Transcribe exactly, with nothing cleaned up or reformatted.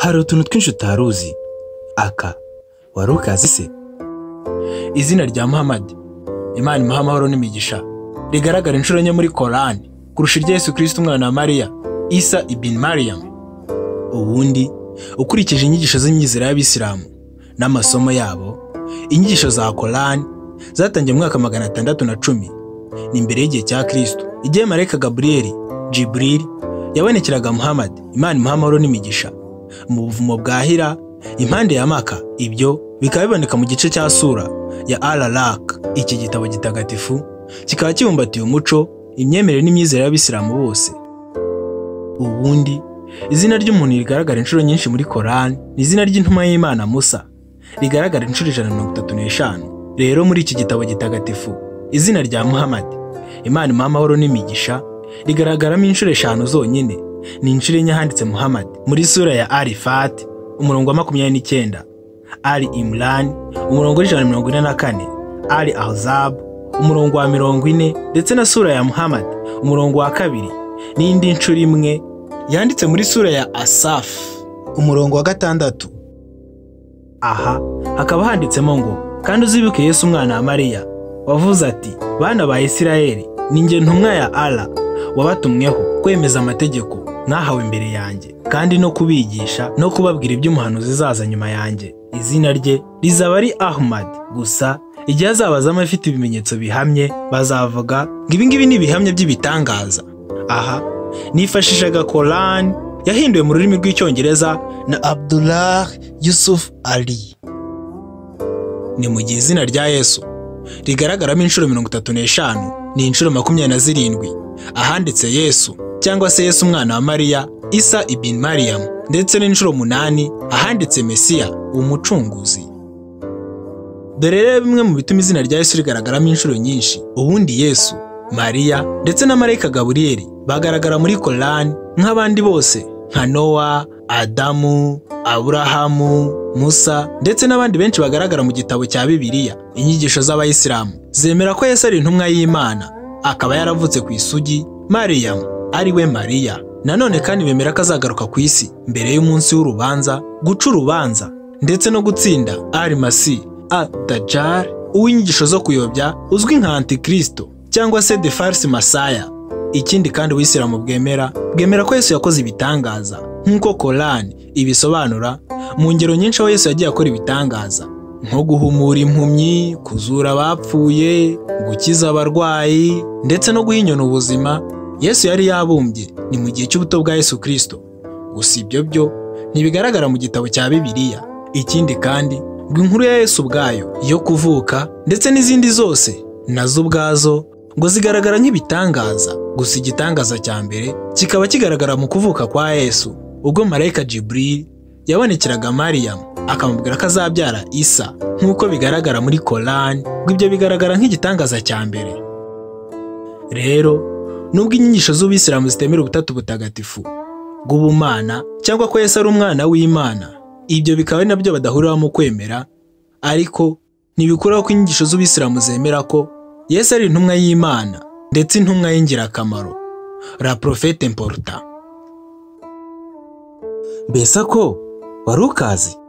hari utuntu twinshi utaruzi. Aka wari ukazi se? Izina rya Muhammad, Imana imuha amahoro n'imigisha, rigaragara inshuro enye muri Korani kurusha irya Yesu Kristo umwana wa Mariya, Isa ibn Maryam. Ubundi ukurikije inyigisho z'imyizera y'Abisilamu n'amasomo yabo, inyigisho za Korani zatangiye mu mwaka magana atandatu na cumi ni imbere y'igihe cya Kristo, igihe marayika Gabriel Jibril yabonekeraga Muhammad, Imana imuha amahoro n'imigisha, mu buvumo bwa Hira impande ya Maka. Ibyo bikaba biboneka mu gice cya sura ya Al-Alaq. Iki gitabo gitagatifu kikaba kibumbatiye umuco, imyemerere n'imyizere y'Abisilamu bose. Ubundi izina ry'umuntu rigaragara inshuro nyinshi muri Korani ni izina ry'intumwa y'Imana Musa, rigaragara inshuro ijana na mirongo itatu n'eshanu. Rero muri iki gitabo gitagatifu izina rya Muhammad, Imana imuha amahoro n'imigisha, rigaragaramo inshuro eshanu zonyine. Ni inshuro enye handitse Muhammad muri sura ya Al-Fat umurongo wa makumyabiri n'icyenda, Al-Imran umurongo w'ijana na mirongo ine na kane, Al-Ahzab umurongo wa mirongo ine, ndetse na sura ya Muhammad umurongo wa kabiri. N'indi nshuro imwe yanditse muri sura ya Asaf umurongo wa gatandatu. Aha hakaba handitsemo ngo, kandi uzibuke Yesu umwana wa Mariya wavuze ati, bana ba Isirayeli, ni njye ntumwa ya Allah wabatumweho kwemeza amategeko mwahawe imbere yanjye, kandi no kubigisha no kubabwira iby'umuhanuzi uzaza nyuma yanjye. Izina rye rizaba ari Ahmad gusa. Igihe azabazamo afite ibimenyetso bihamye, bazavuga ngo ibi ngibi ni ibihamya by'ibitangaza. Aha nifashishaga Korani yahinduwe mu rurimi rw'Icyongereza na Abdullah Yusuf Ali. Ni mu gihe izina rya Yesu rigaragaramo inshuro mirongo itatu n'eshanu ni inshuro makumyabiri na zirindwi ahanditse Yesu cyangwa se Yesu umwana wa Mariya, Isa ibn Maryam, ndetse n'inshuro munani ahanditse Mesiya, umucunguzi. Dore rero bimwe mu bituma izina rya Yesu rigaragaramo inshuro nyinshi. Ubundi Yesu, Mariya ndetse na marayika Gabriel bagaragara muri Korani nk'abandi bose, nka Nowa, Adamu, Aburahamu, Musa ndetse n'abandi benshi bagaragara mu gitabo cya Bibiliya. Inyigisho z'Abayisilamu zemera ko Yesu ari intumwa y'Imana, akaba yaravutse ku isugi Maryam ari we Mariya. Nanone kandi bemera ko azagaruka ku isi mbere y'umunsi w'urubanza, guca urubanza ndetse no gutsinda Al-Masih ad-Dajjal, uw'inyigisho zo kuyobya uzwi nka Antikristo cyangwa se the false Messiah. Ikindi kandi Ubuyisilamu bwemera bwemera ko Yesu yakoze ibitangaza nk'uko Korani ibisobanura mu ngero nyinshi aho Yesu yagiye akora ibitangaza, nko guhumura impumyi, kuzura abapfuye, gukiza abarwayi ndetse no guha inyoni ubuzima. Yesu yari yabumbye ni mu gihe cy'ubuto bwa Yesu Kristo, gusa ibyo byo ntibigaragara mu gitabo cya Bibiliya. Ikindi kandi ngo inkuru ya Yesu ubwayo yo kuvuka ndetse n'izindi zose nazo ubwazo ngo zigaragara nk'ibitangaza. Gusa igitangaza cya mbere kikaba kigaragara mu kuvuka kwa Yesu, ubwo marayika Jibril yabonekeraga Maryam akamubwira ko azabyara Isa, nk'uko bigaragara muri Korani. ngo ibyo bigaragara nk'igitangaza cya mbere. Rero nubwo inyigisho z'Ubuyisilamu zitemera ubutatu butagatifu bw'ubumana cyangwa ko Yesu ari umwana w'Imana, ibyo bikaba ari nabyo badahuriraho mu kwemera, ariko ntibikuraho ko inyigisho z'Ubuyisilamu zemera ko Yesu ari intumwa y'Imana ndetse intumwa y'ingirakamaro, la prophète important. Mbese ko wari ukazi?